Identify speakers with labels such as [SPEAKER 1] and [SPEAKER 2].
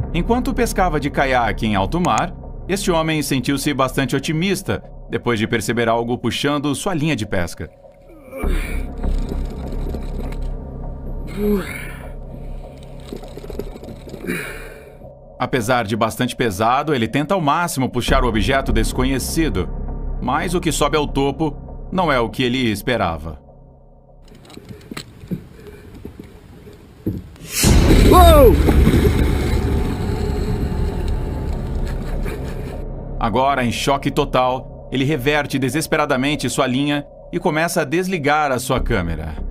[SPEAKER 1] Enquanto pescava de caiaque em alto mar, este homem sentiu-se bastante otimista depois de perceber algo puxando sua linha de pesca. Apesar de bastante pesado, ele tenta ao máximo puxar o objeto desconhecido, mas o que sobe ao topo não é o que ele esperava.
[SPEAKER 2] Uou!
[SPEAKER 1] Agora, em choque total, ele reverte desesperadamente sua linha e começa a desligar a sua câmera.